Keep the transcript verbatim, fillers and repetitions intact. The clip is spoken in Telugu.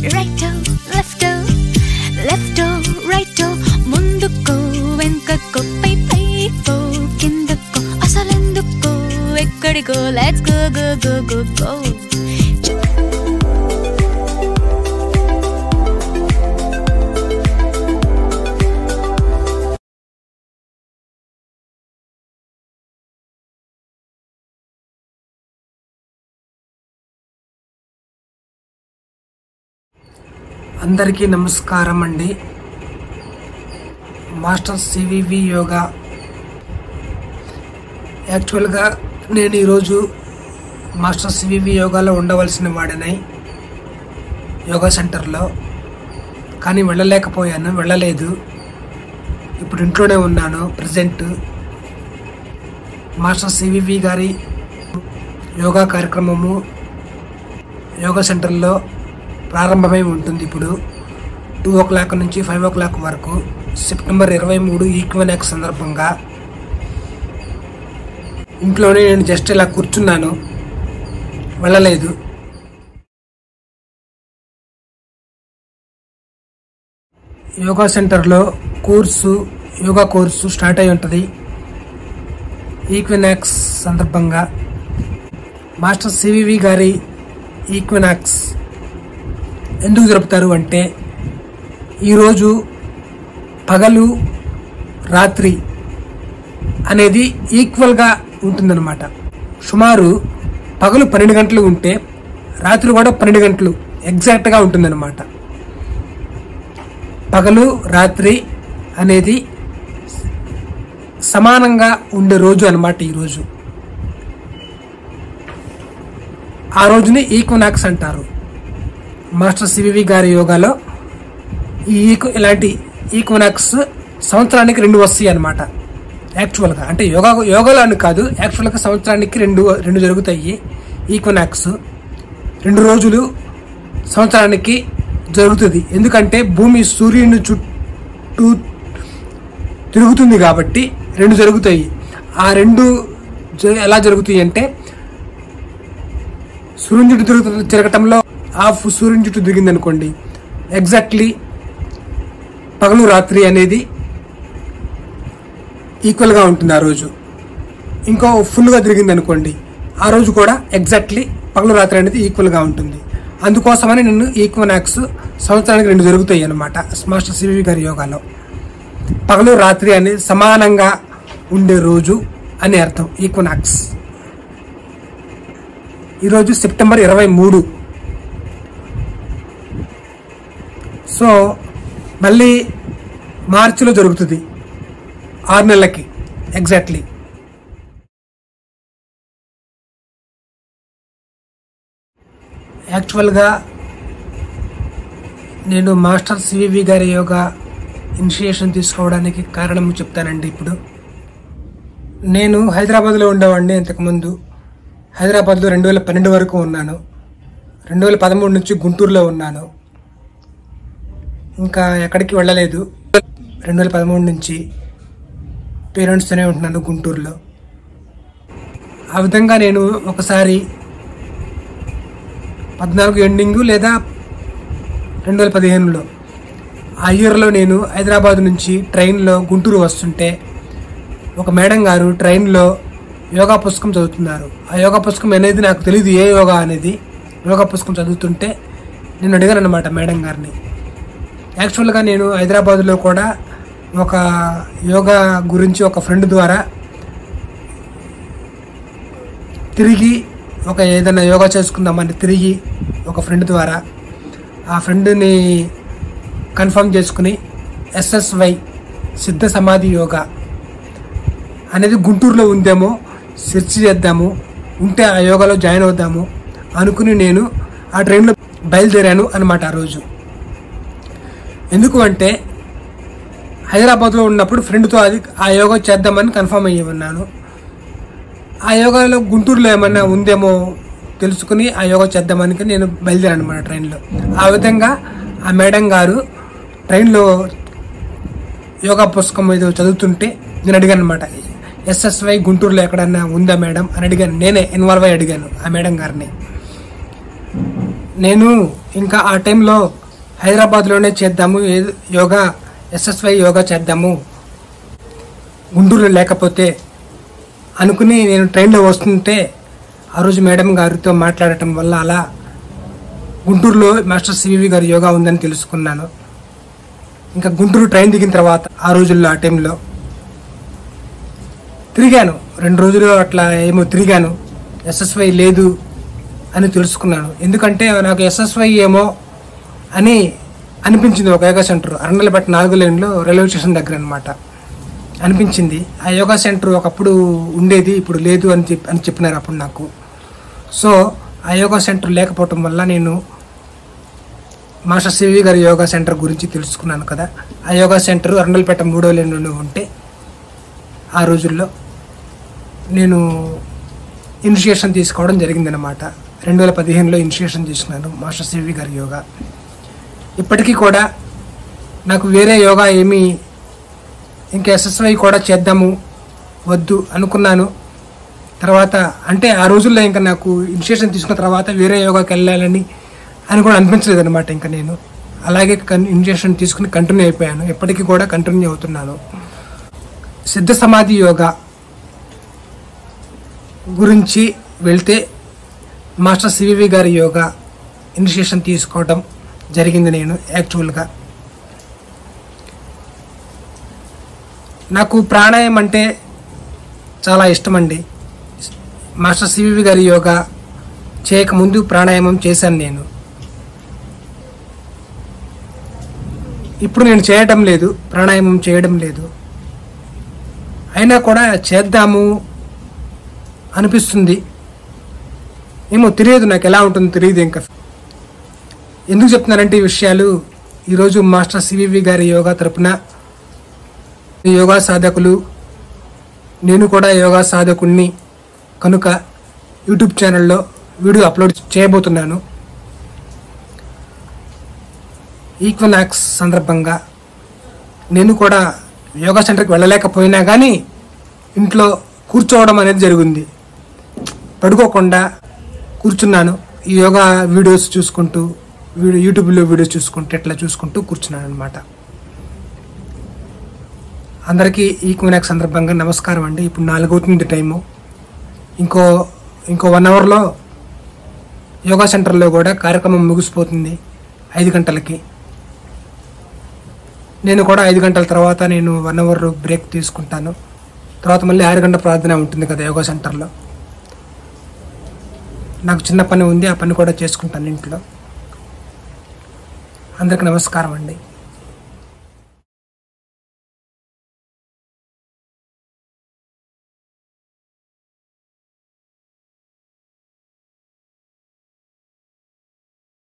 రైటో లెఫ్టో లెఫ్టో రైటో ముందుకో వెనకకో పై పైకో కిందకో అసలెందుకో ఎక్కడికో let's go go go go go అందరికీ నమస్కారం అండి. Master CVV yoga. యాక్చువల్గా నేను ఈరోజు మాస్టర్ సివివి యోగాలో ఉండవలసిన వాడినై యోగా సెంటర్లో, కానీ వెళ్ళలేకపోయాను, వెళ్ళలేదు. ఇప్పుడు ఇంట్లోనే ఉన్నాను ప్రజెంట్. మాస్టర్ సివివి గారి యోగా కార్యక్రమము యోగా సెంటర్లో ప్రారంభమై ఉంటుంది. ఇప్పుడు టూ ఓ క్లాక్ నుంచి ఫైవ్ ఓ క్లాక్ వరకు సెప్టెంబర్ ఇరవై మూడు ఈక్వినాక్స్ సందర్భంగా ఇంట్లోనే నేను జస్ట్ ఇలా కూర్చున్నాను, వెళ్ళలేదు. యోగా సెంటర్లో కోర్సు యోగా కోర్సు స్టార్ట్ అయి ఉంటుంది ఈక్వినాక్స్ సందర్భంగా. మాస్టర్ సివివి గారి ఈక్వినాక్స్ ఎందుకు జరుపుతారు అంటే, ఈరోజు పగలు రాత్రి అనేది ఈక్వల్గా ఉంటుందన్నమాట. సుమారు పగలు పన్నెండు గంటలు ఉంటే రాత్రి కూడా పన్నెండు గంటలు ఎగ్జాక్ట్గా ఉంటుందన్నమాట. పగలు రాత్రి అనేది సమానంగా ఉండే రోజు అన్నమాట ఈరోజు. ఆ రోజుని ఈక్వినాక్స్ అంటారు. మాస్టర్ సివివి గారి యోగాలో ఈ ఈక్వ ఇలాంటి ఈక్వినాక్స్ సంవత్సరానికి రెండు వస్తాయి అన్నమాట. యాక్చువల్గా అంటే యోగా యోగాలో అని కాదు, యాక్చువల్గా సంవత్సరానికి రెండు రెండు జరుగుతాయి ఈక్వినాక్స్. రెండు రోజులు సంవత్సరానికి జరుగుతుంది. ఎందుకంటే భూమి సూర్యుని చుట్టూ తిరుగుతుంది కాబట్టి రెండు జరుగుతాయి. ఆ రెండు ఎలా జరుగుతాయి అంటే, సూర్యుని చుట్టూ తిరుగుతు తిరగటంలో హాఫ్ సూర్యుని చుట్టూ తిరిగింది అనుకోండి, ఎగ్జాక్ట్లీ పగలు రాత్రి అనేది ఈక్వల్గా ఉంటుంది ఆ రోజు. ఇంకో ఫుల్గా తిరిగింది అనుకోండి, ఆ రోజు కూడా ఎగ్జాక్ట్లీ పగలు రాత్రి అనేది ఈక్వల్గా ఉంటుంది. అందుకోసమని నేను ఈక్వినాక్స్ సంవత్సరానికి రెండు జరుగుతాయి అన్నమాట మాస్టర్ సివివి గారి యోగాలో. పగలు రాత్రి అనేది సమానంగా ఉండే రోజు అని అర్థం ఈక్వినాక్స్. ఈరోజు సెప్టెంబర్ ఇరవై మూడు. సో మళ్ళీ మార్చిలో జరుగుతుంది, ఆరు నెలలకి ఎగ్జాక్ట్లీ. యాక్చువల్గా నేను మాస్టర్ సివివి గారి యోగా ఇనిషియేషన్ తీసుకోవడానికి కారణం చెప్తానండి. ఇప్పుడు నేను హైదరాబాద్లో ఉండేవాడిని. ఇంతకుముందు హైదరాబాద్లో రెండు వేల పన్నెండు వరకు ఉన్నాను. రెండు వేల పదమూడు నుంచి గుంటూరులో ఉన్నాను, ఇంకా ఎక్కడికి వెళ్ళలేదు. రెండు వేల పదమూడు నుంచి పేరెంట్స్తోనే ఉంటున్నాను గుంటూరులో. ఆ విధంగా నేను ఒకసారి పద్నాలుగు ఎండింగు లేదా రెండు వేల పదిహేనులో ఆ ఇయర్లో నేను హైదరాబాద్ నుంచి ట్రైన్లో గుంటూరు వస్తుంటే ఒక మేడం గారు ట్రైన్లో యోగా పుస్తకం చదువుతున్నారు. ఆ యోగా పుస్తకం అనేది నాకు తెలియదు, ఏ యోగా అనేది. యోగా పుస్తకం చదువుతుంటే నేను అడిగాను అన్నమాట మేడం గారిని. యాక్చువల్గా నేను హైదరాబాద్లో కూడా ఒక యోగా గురించి ఒక ఫ్రెండ్ ద్వారా తిరిగి ఒక ఏదైనా యోగా చేసుకుందామని తిరిగి ఒక ఫ్రెండ్ ద్వారా ఆ ఫ్రెండ్ని కన్ఫర్మ్ చేసుకుని ఎస్ఎస్వై సిద్ధ సమాధి యోగా అనేది గుంటూరులో ఉందేమో సెర్చ్ చేద్దాము, ఉంటే ఆ యోగాలో జాయిన్ అవుదాము అనుకుని నేను ఆ ట్రైన్లో బయలుదేరాను అన్నమాట ఆ రోజు. ఎందుకు అంటే హైదరాబాద్లో ఉన్నప్పుడు ఫ్రెండ్తో అది ఆ యోగా చేద్దామని కన్ఫర్మ్ అయ్యి ఉన్నాను. ఆ యోగాలో గుంటూరులో ఏమన్నా ఉందేమో తెలుసుకుని ఆ యోగా చేద్దామని నేను బయలుదేరాను అన్నమాట ట్రైన్లో. ఆ విధంగా ఆ మేడం గారు ట్రైన్లో యోగా పుస్తకం ఏదో చదువుతుంటే నేను అడిగాను అనమాట, ఎస్ఎస్వై గుంటూరులో ఎక్కడన్నా ఉందా మేడం అని అడిగాను. నేనే ఇన్వాల్వ్ అయ్యి అడిగాను ఆ మేడం గారిని. నేను ఇంకా ఆ టైంలో హైదరాబాద్లోనే చేద్దాము యోగా, ఎస్ఎస్వై యోగా చేద్దాము గుంటూరులో లేకపోతే అనుకుని నేను ట్రైన్లో వస్తుంటే ఆ రోజు మేడం గారితో మాట్లాడటం వల్ల అలా గుంటూరులో మాస్టర్ సివివి గారి యోగా ఉందని తెలుసుకున్నాను. ఇంకా గుంటూరు ట్రైన్ దిగిన తర్వాత ఆ రోజుల్లో ఆ టైంలో తిరిగాను, రెండు రోజులు అట్లా ఏమో తిరిగాను. ఎస్ఎస్వై లేదు అని తెలుసుకున్నాను. ఎందుకంటే నాకు ఎస్ఎస్వై ఏమో అని అనిపించింది. ఒక యోగా సెంటర్ అరణ్యలపేట నాలుగు లైన్లో రైల్వే స్టేషన్ దగ్గర అనమాట అనిపించింది. ఆ యోగా సెంటర్ ఒకప్పుడు ఉండేది, ఇప్పుడు లేదు అని చెప్పి అని చెప్పినారు అప్పుడు నాకు. సో ఆ యోగా సెంటర్ లేకపోవటం వల్ల నేను మాస్టర్ సివి గారి యోగా సెంటర్ గురించి తెలుసుకున్నాను కదా. ఆ యోగా సెంటర్ అరణ్యలపేట మూడో లైన్లో ఉంటే ఆ రోజుల్లో నేను ఇనిషియేషన్ తీసుకోవడం జరిగిందనమాట. రెండు వేల పదిహేనులో ఇనిషియేషన్ తీసుకున్నాను మాస్టర్ సివి గారి యోగా. ఇప్పటికీ కూడా నాకు వేరే యోగా ఏమీ, ఇంకా ఎస్ఎస్వై కూడా చేద్దాము వద్దు అనుకున్నాను. తర్వాత అంటే ఆ రోజుల్లో ఇంకా నాకు ఇనిషియేషన్ తీసుకున్న తర్వాత వేరే యోగాకి వెళ్ళాలని అని కూడా అనిపించలేదు అనమాట. ఇంకా నేను అలాగే ఇనిషియేషన్ తీసుకుని కంటిన్యూ అయిపోయాను. ఎప్పటికీ కూడా కంటిన్యూ అవుతున్నాను. సిద్ధ సమాధి యోగా గురించి వెళ్తే మాస్టర్ సివివి గారి యోగా ఇనిషియేషన్ తీసుకోవడం జరిగింది. నేను యాక్చువల్గా నాకు ప్రాణాయామం అంటే చాలా ఇష్టం అండి. మాస్టర్ సివివి గారి యోగా చేయకముందు ప్రాణాయామం చేశాను నేను. ఇప్పుడు నేను చేయడం లేదు, ప్రాణాయామం చేయడం లేదు. అయినా కూడా చేద్దాము అనిపిస్తుంది. ఏమో తెలియదు, నాకు ఎలా ఉంటుందో తెలియదు. ఇంకా ఎందుకు చెప్తున్నానంటే ఈ విషయాలు, ఈరోజు మాస్టర్ సివివి గారి యోగా తరపున యోగా సాధకులు, నేను కూడా యోగా సాధకుడిని కనుక యూట్యూబ్ ఛానల్లో వీడియో అప్లోడ్ చేయబోతున్నాను. ఈక్వినాక్స్ సందర్భంగా నేను కూడా యోగా సెంటర్కి వెళ్ళలేకపోయినా కానీ ఇంట్లో కూర్చోవడం అనేది జరిగింది. పడుకోకుండా కూర్చున్నాను. ఈ యోగా వీడియోస్ చూసుకుంటూ, వీడియో యూట్యూబ్లో వీడియోస్ చూసుకుంటూ ఇట్లా చూసుకుంటూ కూర్చున్నాను అనమాట. అందరికీ ఈక్వినాక్స్ సందర్భంగా నమస్కారం అండి. ఇప్పుడు నాలుగవుతుంది టైము. ఇంకో ఇంకో వన్ అవర్లో యోగా సెంటర్లో కూడా కార్యక్రమం ముగిసిపోతుంది ఐదు గంటలకి. నేను కూడా ఐదు గంటల తర్వాత నేను వన్ అవర్ బ్రేక్ తీసుకుంటాను. తర్వాత మళ్ళీ ఆరు గంటల ప్రార్థన ఉంటుంది కదా యోగా సెంటర్లో. నాకు చిన్న పని ఉంది, ఆ పని కూడా చేసుకుంటాను ఇంట్లో. అందరికీ నమస్కారం అండి.